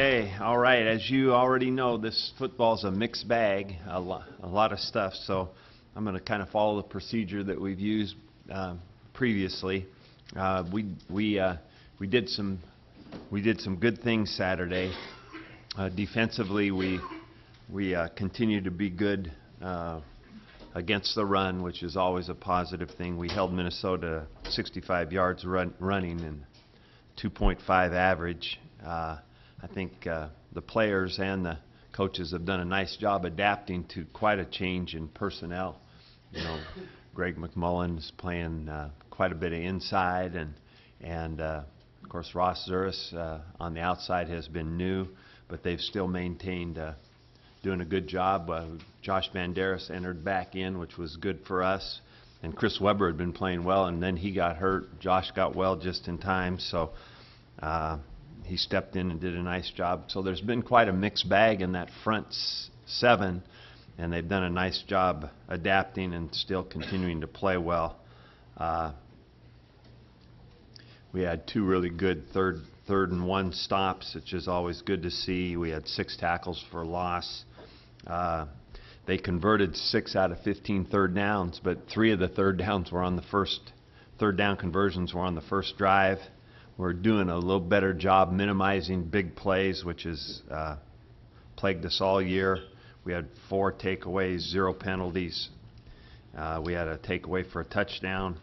Okay, all right. As you already know, this football's a mixed bag, a lot of stuff. So I'm going to kind of follow the procedure that we've used previously. We did some good things Saturday. Defensively, we continued to be good against the run, which is always a positive thing. We held Minnesota 65 yards running and 2.5 average. I think the players and the coaches have done a nice job adapting to quite a change in personnel. You know, Greg McMullen is playing quite a bit of inside, and of course Ross Zuris on the outside has been new, but they've still maintained doing a good job. Josh Banderas entered back in, which was good for us, and Chris Webber had been playing well, and then he got hurt. Josh got well just in time, so he stepped in and did a nice job. So there's been quite a mixed bag in that front seven, and they've done a nice job adapting and still continuing to play well. We had two really good third and one stops, which is always good to see. We had 6 tackles for loss. They converted 6 out of 15 third downs, but 3 of the third down conversions were on the first drive. We're doing a little better job minimizing big plays, which has plagued us all year. We had 4 takeaways, 0 penalties. We had a takeaway for a touchdown.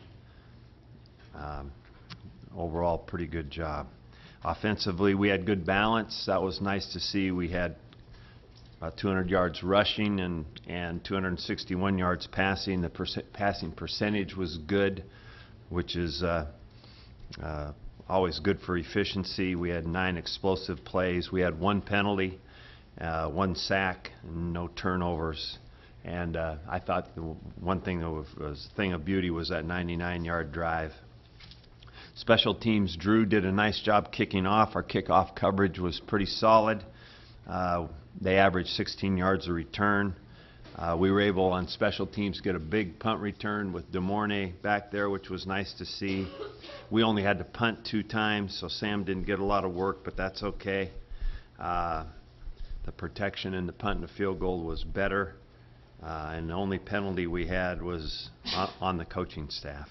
Overall, pretty good job. Offensively, we had good balance. That was nice to see. We had 200 yards rushing and 261 yards passing. The passing percentage was good, which is always good for efficiency. We had 9 explosive plays. We had 1 penalty, 1 sack, and no turnovers. And I thought the one thing that was a thing of beauty was that 99-yard drive. Special teams, Drew did a nice job kicking off. Our kickoff coverage was pretty solid. They averaged 16 yards a return. We were able on special teams to get a big punt return with DeMornay back there, which was nice to see. We only had to punt 2 times, so Sam didn't get a lot of work, but that's okay. The protection in the punt and the field goal was better, and the only penalty we had was on the coaching staff.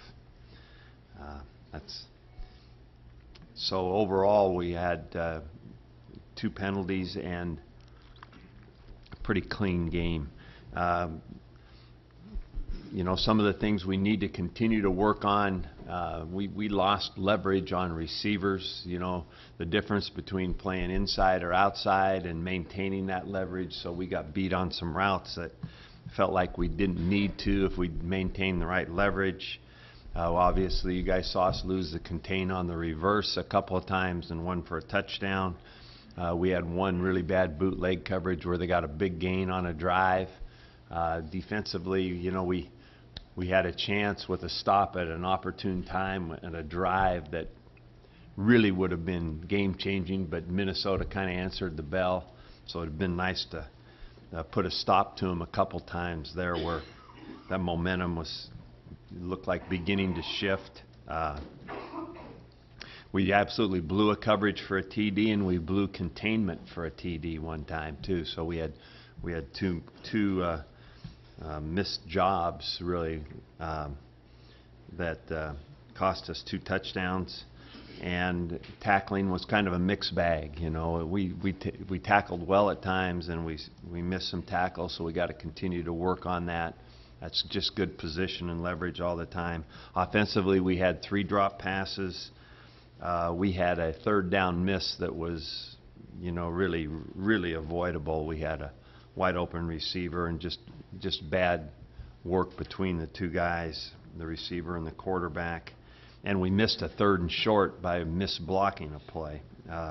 So overall, we had 2 penalties and a pretty clean game. You know, some of the things we need to continue to work on, we lost leverage on receivers. You know, the difference between playing inside or outside and maintaining that leverage. So we got beat on some routes that felt like we didn't need to if we maintained the right leverage. Obviously, you guys saw us lose the contain on the reverse a couple of times and 1 for a touchdown. We had 1 really bad bootleg coverage where they got a big gain on a drive. Defensively, you know, we had a chance with a stop at an opportune time and a drive that really would have been game-changing, but Minnesota kind of answered the bell. So it would have been nice to put a stop to them a couple times there where that momentum looked like beginning to shift. We absolutely blew a coverage for a TD, and we blew containment for a TD one time too. So we had two missed jobs really that cost us 2 touchdowns. And tackling was kind of a mixed bag. You know, we tackled well at times, and we missed some tackles. So we got to continue to work on that. That's just good position and leverage all the time. Offensively, we had 3 drop passes. We had a third down miss that was, you know, really avoidable. We had a wide open receiver and just bad work between the 2 guys, the receiver and the quarterback. And we missed a 3rd and short by misblocking a play.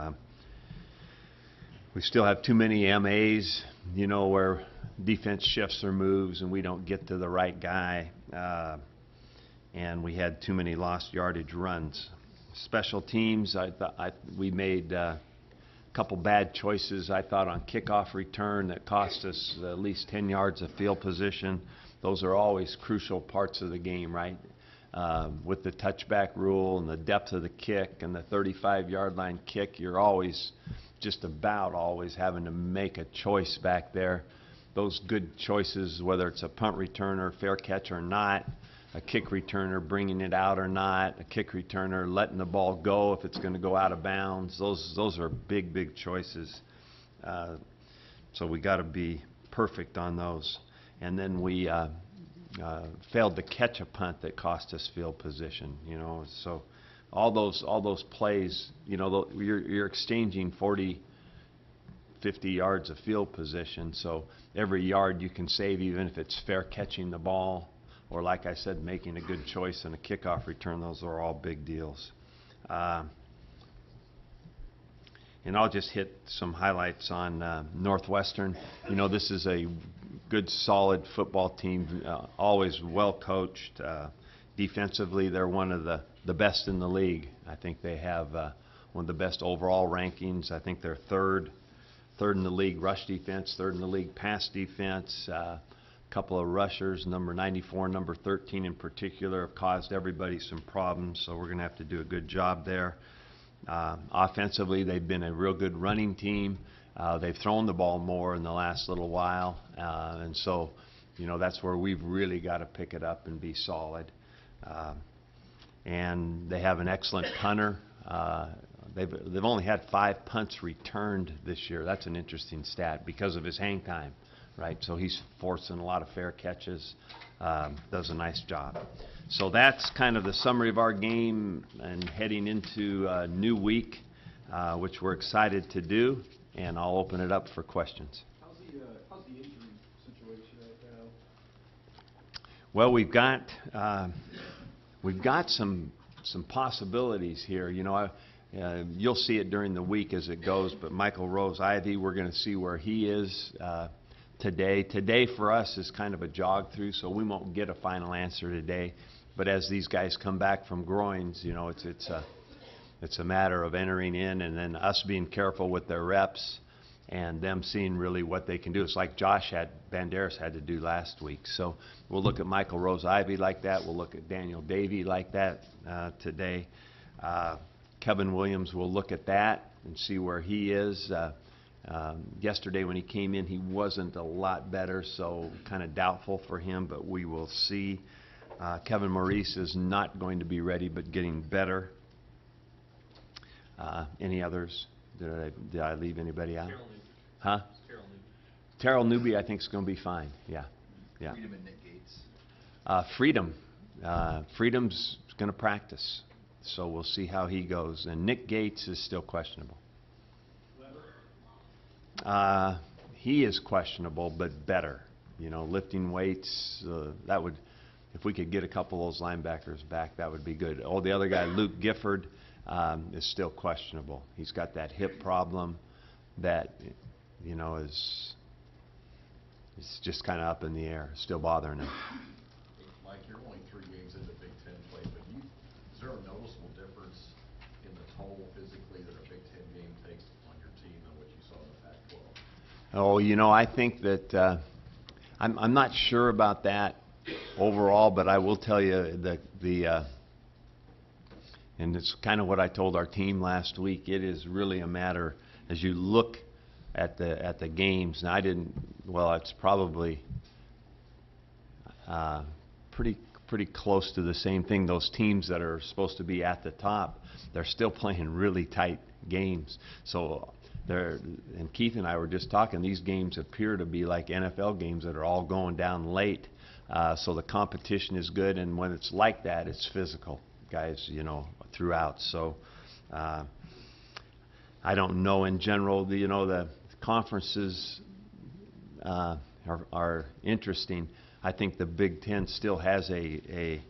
We still have too many MAs, you know, where defense shifts or moves and we don't get to the right guy. And we had too many lost yardage runs. Special teams, we made a couple bad choices, I thought, on kickoff return that cost us at least 10 yards of field position. Those are always crucial parts of the game, right? With the touchback rule and the depth of the kick and the 35-yard line kick, you're always just about always having to make a choice back there. Those good choices, whether it's a punt returner, fair catch or not, a kick returner bringing it out or not, a kick returner letting the ball go if it's going to go out of bounds. Those are big choices. So we got to be perfect on those. And then we failed to catch a punt that cost us field position. You know, so all those plays. You know, you're exchanging 40, 50 yards of field position. So every yard you can save, even if it's fair catching the ball, or like I said, making a good choice in a kickoff return. Those are all big deals. And I'll just hit some highlights on Northwestern. You know, this is a good, solid football team, always well coached. Defensively, they're one of the best in the league. I think they have one of the best overall rankings. I think they're third in the league rush defense, third in the league pass defense. A couple of rushers, number 94 and number 13 in particular, have caused everybody some problems, so we're going to have to do a good job there. Offensively, they've been a real good running team. They've thrown the ball more in the last little while, and so, you know, that's where we've really got to pick it up and be solid. And they have an excellent punter. They've only had 5 punts returned this year. That's an interesting stat because of his hang time, right? So he's forcing a lot of fair catches. Does a nice job. So that's kind of the summary of our game and heading into a new week, which we're excited to do. And I'll open it up for questions. How's the injury situation right now? Well, we've got some possibilities here. You know, you'll see it during the week as it goes. But Michael Rose-Ivy, we're going to see where he is today. Today for us is kind of a jog through, so we won't get a final answer today. But as these guys come back from groins, you know, it's a matter of entering in and then us being careful with their reps and them seeing really what they can do. It's like Banderas had to do last week. So we'll look at Michael Rose-Ivy like that. We'll look at Daniel Davey like that today. Kevin Williams, will look at that and see where he is. Yesterday when he came in, he wasn't a lot better, so kind of doubtful for him, but we will see. Kevin Maurice is not going to be ready, but getting better. Any others? Did I leave anybody out? Huh? Terrell Newby, I think, is going to be fine. Yeah. Freedom and Nick Gates. Freedom's going to practice, so we'll see how he goes. And Nick Gates is still questionable. He is questionable, but better. You know, lifting weights, that would, if we could get a couple of those linebackers back, that would be good. Oh, the other guy, Luke Gifford, is still questionable. He's got that hip problem that, you know, is just kind of up in the air, still bothering him. Mike, you're only 3 games into Big Ten play, but is there a noticeable difference in the toll physically that a Big Ten game takes on your team than what you saw in the Pac-12? Oh, you know, I think that I'm not sure about that overall, but I will tell you that and it's kind of what I told our team last week. It is really a matter as you look at the games. Now it's probably pretty close to the same thing. Those teams that are supposed to be at the top, they're still playing really tight games. So and Keith and I were just talking, these games appear to be like NFL games that are all going down late. So the competition is good, and when it's like that, it's physical, guys, you know, throughout. So I don't know in general, the conferences are interesting. I think the Big Ten still has a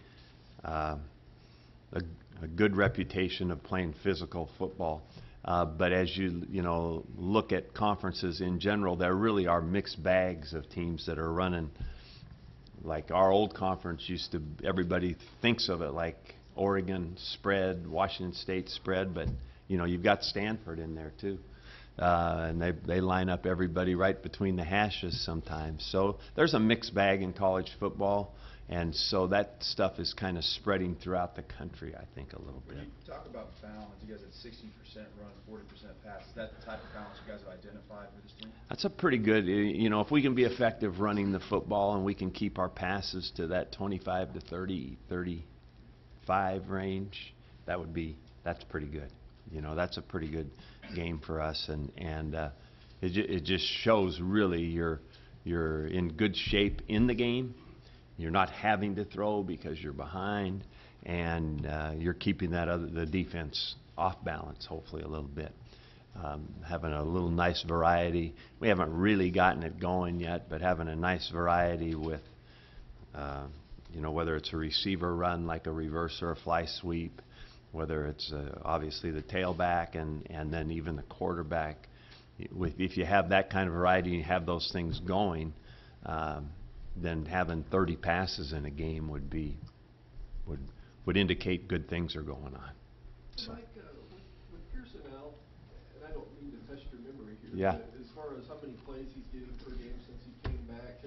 good reputation of playing physical football. But as you look at conferences in general, there really are mixed bags of teams that are running. Like our old conference everybody thinks of it like Oregon spread, Washington State spread, but you've got Stanford in there too. And they line up everybody right between the hashes sometimes. So there's a mixed bag in college football, And so that stuff is kind of spreading throughout the country, I think, a little When bit. you talk about balance, you guys had 60% run, 40% pass. Is that the type of balance you guys have identified for this team? That's a pretty good, you know, if we can be effective running the football and we can keep our passes to that 25 to 30, 35 range, that's pretty good. You know, that's a pretty good game for us, and it just shows really you're in good shape in the game. You're not having to throw because you're behind, and you're keeping the defense off balance, hopefully a little bit. Having a little nice variety. We haven't really gotten it going yet, but having a nice variety with, you know, whether it's a receiver run like a reverse or a fly sweep, whether it's obviously the tailback and then even the quarterback. If you have that kind of variety and you have those things going, then having 30 passes in a game would indicate good things are going on. So. Mike, with Pearson out, and I don't mean to test your memory here, Yeah. but as far as how many plays he's getting per game since he came back,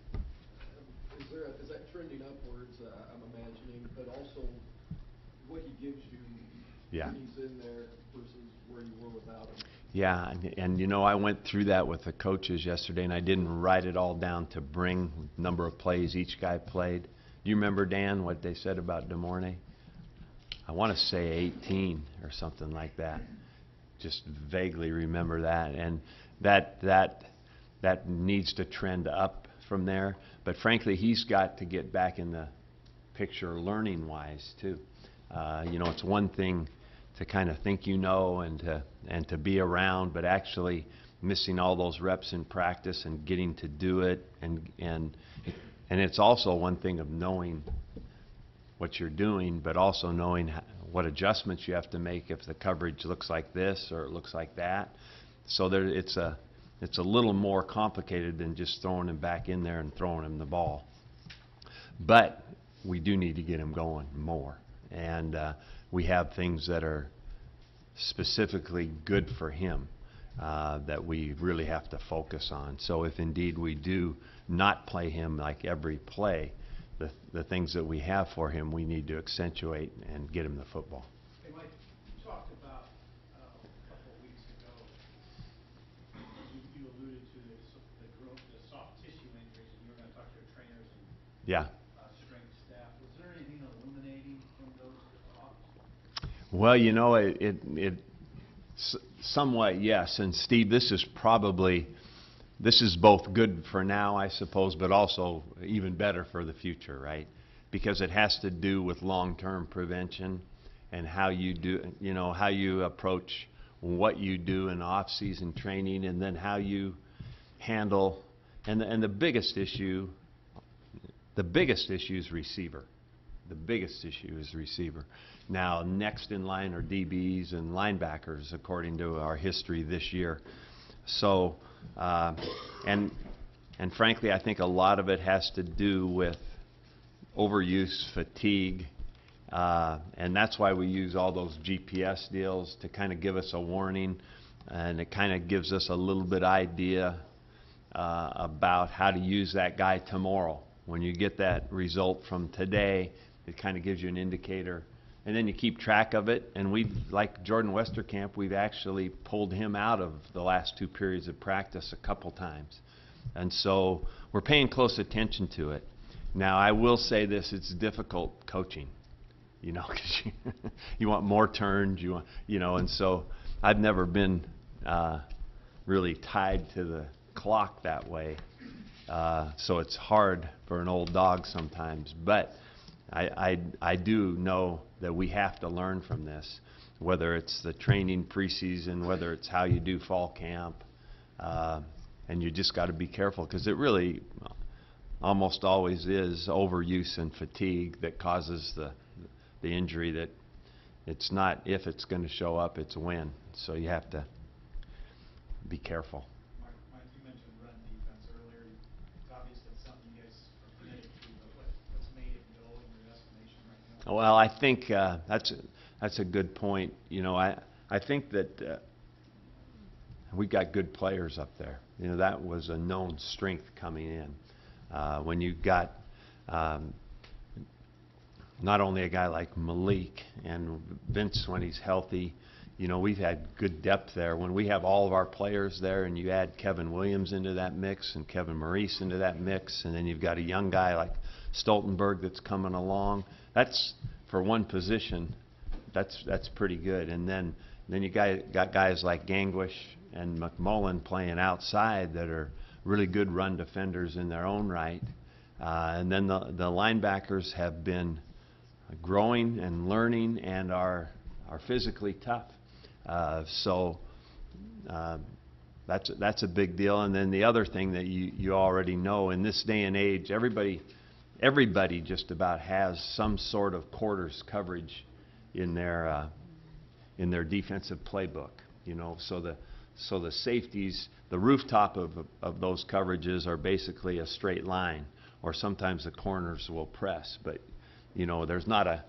is that trending upwards, I'm imagining, but also what he gives you Yeah. when he's in there versus where you were without him? Yeah, and you know, I went through that with the coaches yesterday, and I didn't write it all down to bring number of plays each guy played. Do you remember, Dan, what they said about DeMornay? I want to say 18 or something like that. Just vaguely remember that, and that needs to trend up from there. But frankly, he's got to get back in the picture learning-wise too. You know, it's one thing to kind of think you know and to be around, but actually missing all those reps in practice and getting to do it, and it's also one thing of knowing what you're doing, but also knowing what adjustments you have to make if the coverage looks like this or it looks like that. So it's a little more complicated than just throwing him back in there and throwing him the ball. But we do need to get him going more, and we have things that are specifically good for him that we really have to focus on. So if indeed we do not play him like every play, the things that we have for him, we need to accentuate and get him the football. Hey, Mike, you talked about a couple of weeks ago, you alluded to the soft tissue injuries, and you were going to talk to your trainers and Yeah. strength staff. Was there anything illuminating from those talks? Well, you know, somewhat yes. And Steve, this is both good for now, I suppose, but also even better for the future, right? Because it has to do with long-term prevention and how you do, you know, how you approach what you do in off-season training, and then how you handle, and the biggest issue is receiver. The biggest issue is receiver. Now, next in line are DBs and linebackers, according to our history this year. So, and frankly, I think a lot of it has to do with overuse, fatigue, and that's why we use all those GPS deals to kind of give us a warning, and it kind of gives us a little bit idea about how to use that guy tomorrow. When you get that result from today, it kind of gives you an indicator, and then you keep track of it. And like Jordan Westerkamp, we've actually pulled him out of the last 2 periods of practice a couple times, and so we're paying close attention to it. Now, I will say this: it's difficult coaching, you know, because you want more turns, you know, and so I've never been really tied to the clock that way, so it's hard for an old dog sometimes, but I do know that we have to learn from this, whether it's the training preseason, whether it's how you do fall camp, and you just got to be careful, because it really almost always is overuse and fatigue that causes the injury. That it's not if it's going to show up, it's when. So you have to be careful. Mike, you mentioned run defense earlier. It's obvious that's something you guys are committed to, but what's made it go in your estimation right now? Well, I think that's a good point. You know, I think that we got good players up there. You know, that was a known strength coming in. When you got not only a guy like Malik and Vince when he's healthy, you know, we've had good depth there. When we have all of our players there and you add Kevin Williams into that mix and Kevin Maurice into that mix, and then you've got a young guy like Stoltenberg that's coming along, that's, for one position, that's pretty good. And then you got guys like Gangwish and McMullen playing outside that are really good run defenders in their own right. And then the linebackers have been growing and learning and are physically tough. So that's a big deal. And then the other thing that you already know, in this day and age, everybody just about has some sort of quarters coverage in their defensive playbook. You know, so the safeties, the rooftop of those coverages are basically a straight line, or sometimes the corners will press. But you know, there's not a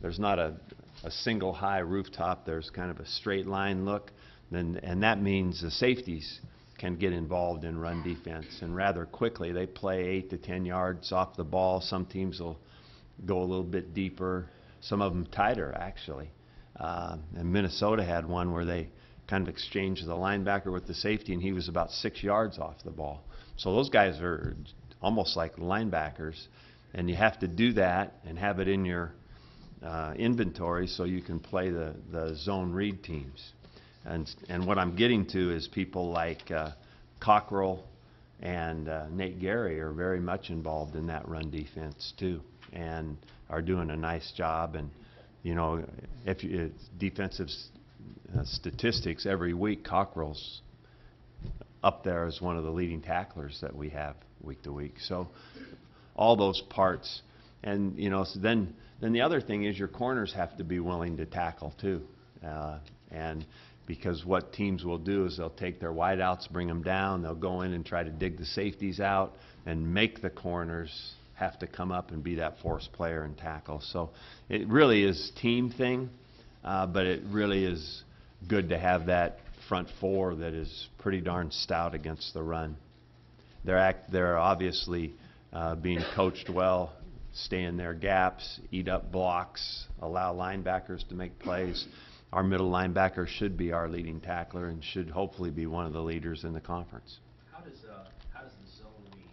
single high rooftop. There's kind of a straight line look, and that means the safeties can get involved in run defense, and rather quickly. They play 8 to 10 yards off the ball. Some teams will go a little bit deeper, some of them tighter actually. And Minnesota had one where they kind of exchanged the linebacker with the safety, and he was about 6 yards off the ball. So those guys are almost like linebackers, and you have to do that and have it in your inventory so you can play the zone read teams. And what I'm getting to is people like Cockrell and Nate Gary are very much involved in that run defense too, and are doing a nice job. And you know, if defensive statistics every week, Cockrell's up there as one of the leading tacklers that we have week to week. So all those parts, and you know, so then the other thing is your corners have to be willing to tackle too, and because what teams will do is they'll take their wideouts, bring them down, they'll go in and try to dig the safeties out and make the corners have to come up and be that force player and tackle. So it really is a team thing, but it really is good to have that front four that is pretty darn stout against the run. They're obviously being coached well, stay in their gaps, eat up blocks, allow linebackers to make plays. Our middle linebacker should be our leading tackler and should hopefully be one of the leaders in the conference. How does the zone read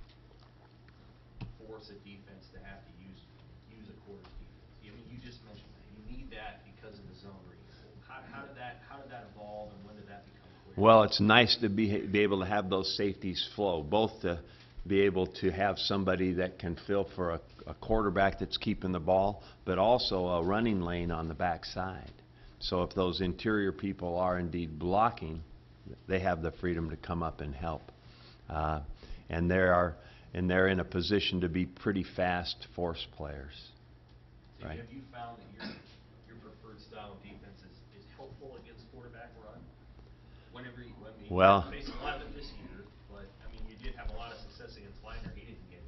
force a defense to have to use a quarters defense? I mean, you just mentioned that you need that because of the zone read. How did that evolve, and when did that become clear? Well, it's nice to be able to have those safeties flow, both to be able to have somebody that can fill for a quarterback that's keeping the ball, but also a running lane on the backside. So if those interior people are indeed blocking, they have the freedom to come up and help. And they're in a position to be pretty fast force players. So Right. have you found that your preferred style of defense is helpful against quarterback run? Whenever you, I mean, Well, you faced a lot of it this year, but I mean, you did have a lot of success against Leitner. He didn't get.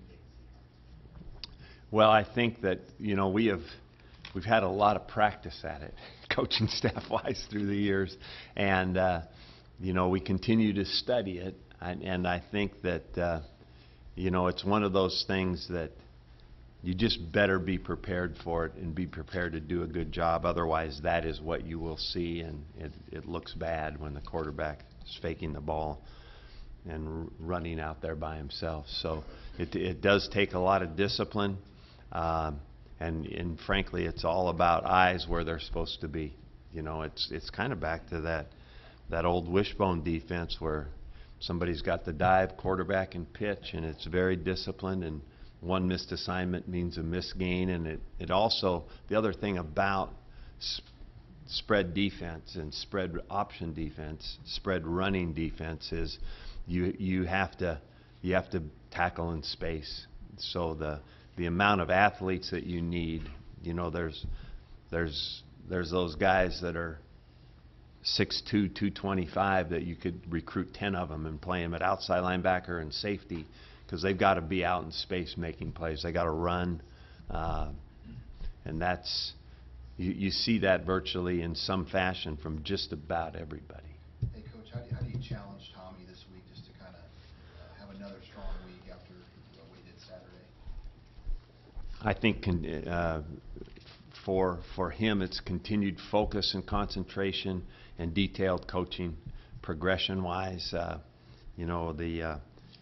well, I think that, you know, we've had a lot of practice at it, coaching staff-wise through the years, and you know, we continue to study it, and I think that you know, it's one of those things that you just better be prepared for it and be prepared to do a good job. Otherwise, that is what you will see, and it looks bad when the quarterback is faking the ball and running out there by himself. So it does take a lot of discipline. And frankly, it's all about eyes where they're supposed to be. You know, it's kind of back to that old wishbone defense where somebody's got the dive, quarterback, and pitch, and it's very disciplined, and one missed assignment means a missed gain. And it also, the other thing about spread defense and spread option defense, spread running defense is you have to tackle in space. So the amount of athletes that you need, you know, there's those guys that are 6'2", 225 that you could recruit 10 of them and play them at outside linebacker and safety, because they've got to be out in space making plays. They got to run, and that's you see that virtually in some fashion from just about everybody. Hey, Coach, how do you challenge Tommy this week just to kind of have another strong week after what we did Saturday? I think for him, it's continued focus and concentration and detailed coaching, progression-wise. You know, the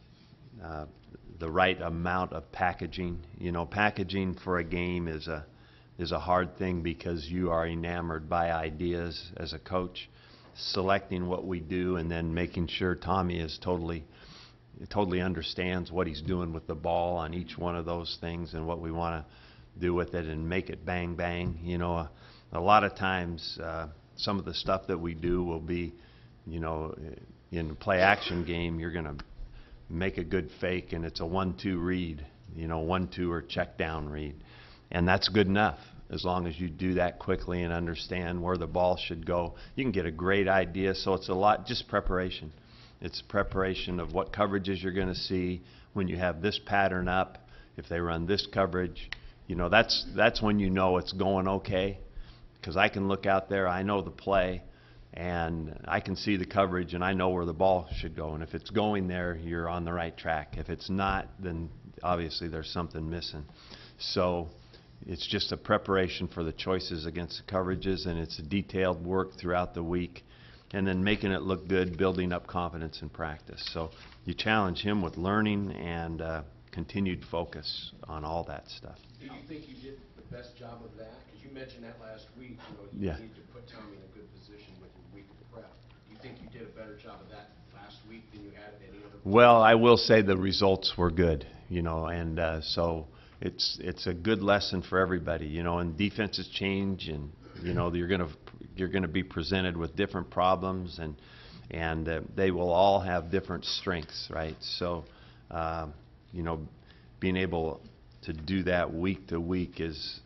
right amount of packaging. You know, packaging for a game is a hard thing because you are enamored by ideas as a coach. Selecting what we do and then making sure Tommy is totally understands what he's doing with the ball on each one of those things and what we want to do with it and make it bang bang. You know, a lot of times some of the stuff that we do will be, you know, in a play action game you're going to make a good fake and it's a 1-2 read, you know, 1-2 or check down read, and that's good enough. As long as you do that quickly and understand where the ball should go, you can get a great idea. So it's a lot just preparation. It's preparation of what coverages you're going to see when you have this pattern up. If they run this coverage, you know, that's when you know it's going okay, because I can look out there, I know the play, and I can see the coverage, and I know where the ball should go. And if it's going there, you're on the right track. If it's not, then obviously there's something missing. So it's just a preparation for the choices against the coverages, and it's a detailed work throughout the week, and then making it look good, building up confidence in practice. So you challenge him with learning and continued focus on all that stuff. Do you think you did the best job of that? Because you mentioned that last week, you Yeah. need to put Tommy in a good position with your week of prep. Do you think you did a better job of that last week than you had at any other point? Well, I will say the results were good, you know, and so it's a good lesson for everybody, you know, and defenses change, and you know you're going to be presented with different problems, and they will all have different strengths, right? So you know, being able to do that week to week is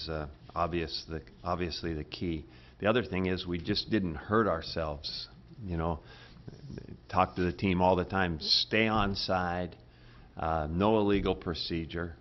obviously the key. The other thing is we just didn't hurt ourselves, you know. Talk to the team all the time. Stay on side, no illegal procedure.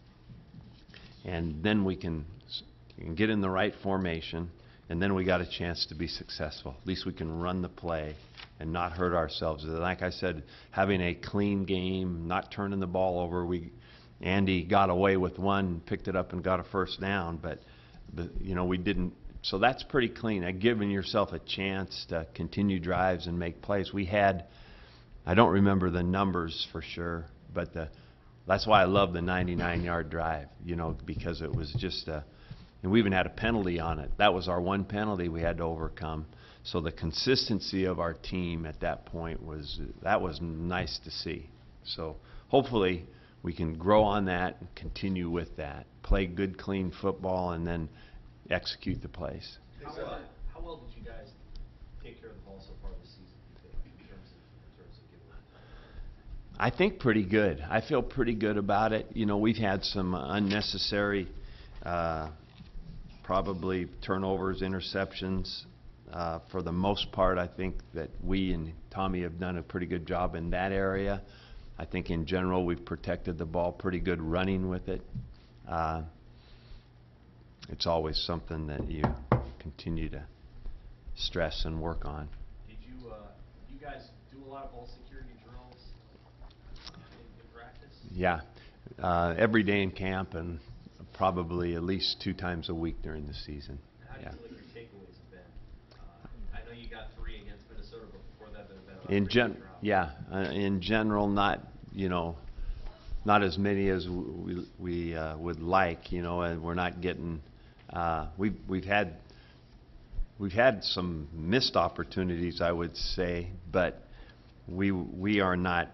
And then we can get in the right formation, and then we got a chance to be successful. At least we can run the play and not hurt ourselves. Like I said, having a clean game, not turning the ball over. Andy got away with one, picked it up and got a first down, but you know, we didn't. So that's pretty clean. Giving yourself a chance to continue drives and make plays. We had, I don't remember the numbers for sure, but that's why I love the 99-yard drive, you know, because it was just and we even had a penalty on it. That was our one penalty we had to overcome. So the consistency of our team at that point was nice to see. So hopefully we can grow on that and continue with that. Play good, clean football, and then execute the plays. How well did you guys take care of the ball so far this season, you think, in terms of giving up? I think pretty good. I feel pretty good about it. You know, we've had some unnecessary, probably turnovers, interceptions. For the most part, I think that we and Tommy have done a pretty good job in that area. I think in general we've protected the ball pretty good running with it. It's always something that you continue to stress and work on. Did you guys do a lot of ball security drills in practice? Yeah, every day in camp and probably at least 2 times a week during the season. How do you Yeah. feel like your takeaways have been? I know you got 3 against Minnesota, but before that, there have been In general, not, you know, not as many as we would like, you know, and we're not getting. We've had some missed opportunities, I would say, but we are not.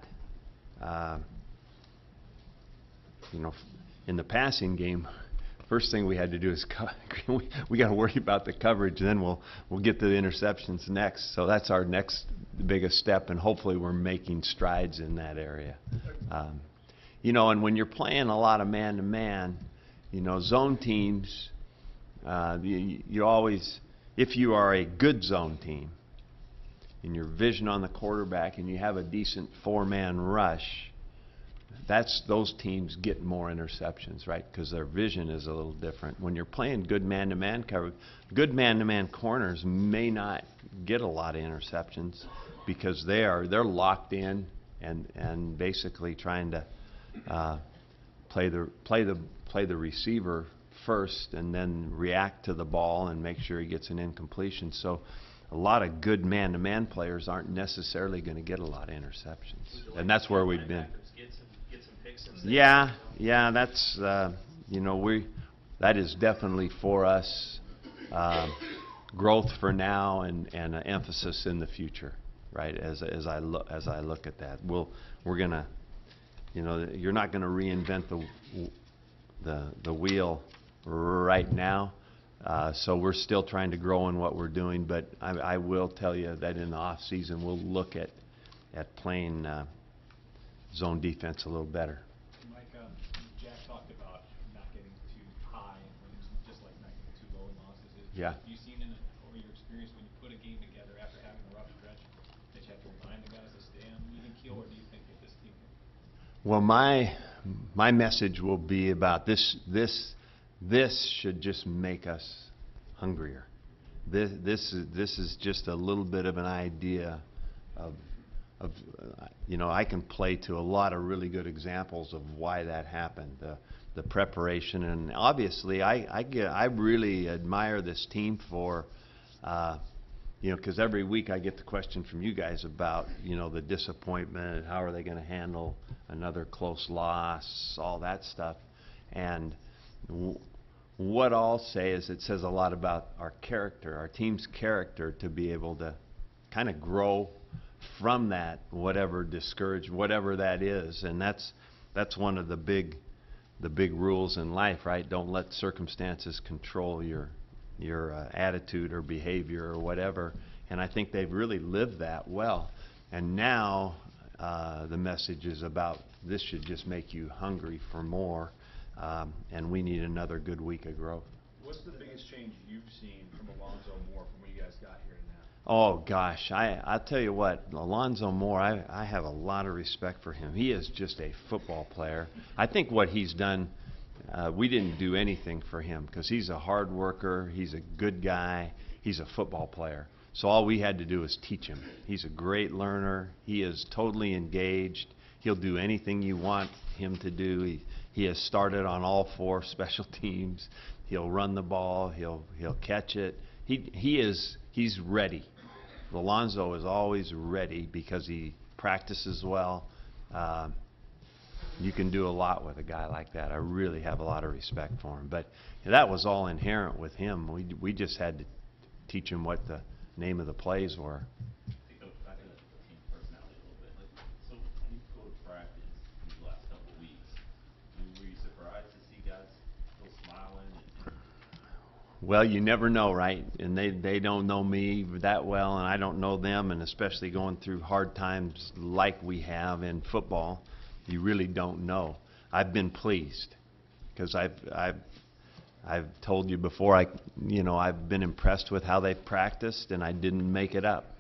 You know, in the passing game, first thing we had to do is we got to worry about the coverage, then we'll get to the interceptions next. So that's our next biggest step, and hopefully we're making strides in that area. You know, and when you're playing a lot of man-to-man, you know, zone teams, you always, if you are a good zone team, and your vision on the quarterback, and you have a decent 4-man rush, those teams get more interceptions, right? Because their vision is a little different. When you're playing good man-to-man coverage, good man-to-man corners may not get a lot of interceptions because they're locked in and basically trying to play play the receiver first and then react to the ball and make sure he gets an incompletion. So a lot of good man-to-man players aren't necessarily going to get a lot of interceptions. And that's where we've been. Get some picks instead. Yeah, that's, you know, that is definitely for us, growth for now and an emphasis in the future, right? As I look at that, we're gonna, you know, you're not gonna reinvent the wheel right now. So we're still trying to grow in what we're doing, but I will tell you that in the off season we'll look at playing zone defense a little better. Mike, Jack talked about not getting too high in wins, just like not getting too low in losses. Yeah. Have you seen over your experience when you put a game together after having a rough stretch that you have to remind the guys to stay on an even keel, or do you think that this team can? Well, my message will be about this should just make us hungrier. This is just a little bit of an idea of you know, I can play to a lot of really good examples of why that happened. The preparation, and obviously I really admire this team for you know, because every week I get the question from you guys about, you know, the disappointment, how are they going to handle another close loss, all that stuff. And what I'll say is it says a lot about our character, our team's character, to be able to kind of grow from that, whatever that is. And that's one of the big rules in life, right? Don't let circumstances control your attitude or behavior or whatever. And I think they've really lived that well. And now the message is about this should just make you hungry for more, and we need another good week of growth. What's the biggest change you've seen from Alonzo Moore from when you guys got here to now? Oh gosh, I'll tell you what, Alonzo Moore, I have a lot of respect for him. He is just a football player. I think what he's done, we didn't do anything for him because he's a hard worker, he's a good guy, he's a football player. So all we had to do was teach him. He's a great learner, he is totally engaged, he'll do anything you want him to do. He has started on all 4 special teams. He'll run the ball, he'll catch it. He's ready. Alonzo is always ready because he practices well. You can do a lot with a guy like that. I really have a lot of respect for him. But that was all inherent with him. We just had to teach him what the name of the plays were. Hey, Coach, back to the team personality a little bit. So when you go to practice these last couple of weeks, were you surprised to see guys still smiling? Well, you never know, right? And they don't know me that well, and I don't know them, and especially going through hard times like we have in football, you really don't know. I've been pleased because I've told you before, I've been impressed with how they've practiced, and I didn't make it up.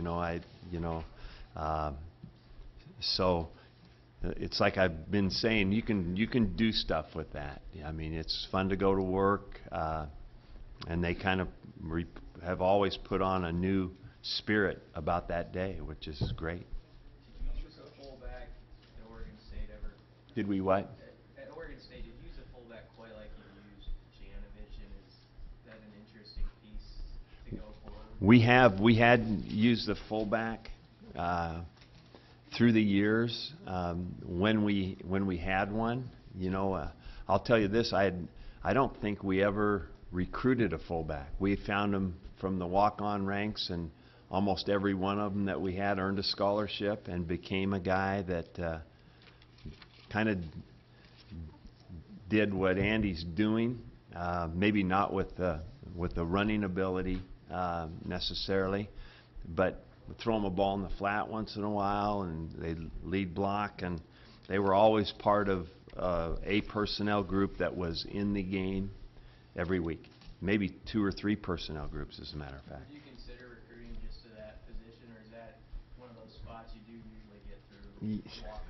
So it's like I've been saying, you can do stuff with that. I mean, it's fun to go to work, and they kind of have always put on a new spirit about that day, which is great. Did you use a fullback at Oregon State ever? Did we what? At Oregon State, did you use a fullback quite like you used Janovich, and is that an interesting piece to go forward? We had used the fullback through the years when we had one. I'll tell you this: I don't think we ever recruited a fullback. We found them from the walk-on ranks, and almost every one of them that we had earned a scholarship and became a guy that kind of did what Andy's doing. Maybe not with the running ability necessarily, but throw them a ball in the flat once in a while, and they lead block, and they were always part of a personnel group that was in the game every week. Maybe 2 or 3 personnel groups, as a matter of fact. Do you consider recruiting just to that position, or is that one of those spots you do usually get through walk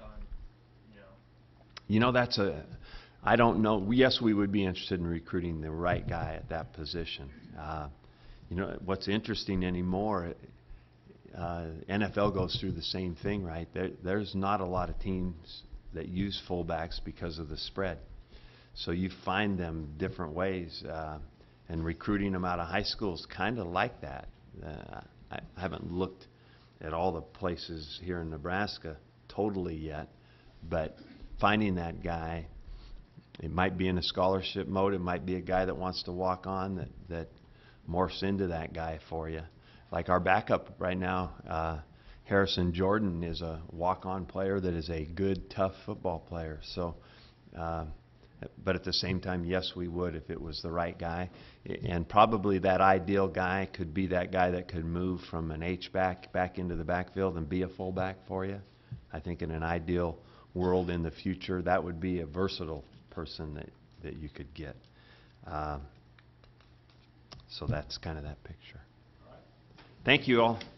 on, I don't know. Yes, we would be interested in recruiting the right guy at that position. What's interesting anymore, NFL goes through the same thing, right? There's not a lot of teams that use fullbacks because of the spread. So you find them different ways, and recruiting them out of high school is kind of like that. I haven't looked at all the places here in Nebraska totally yet, but finding that guy, it might be in a scholarship mode, it might be a guy that wants to walk on that morphs into that guy for you. Like our backup right now, Harrison Jordan is a walk-on player that is a good, tough football player. So, but at the same time, yes, we would if it was the right guy. And probably that ideal guy could be that guy that could move from an H-back back into the backfield and be a fullback for you. I think in an ideal world in the future, that would be a versatile person that you could get. So that's kind of that picture. Thank you all.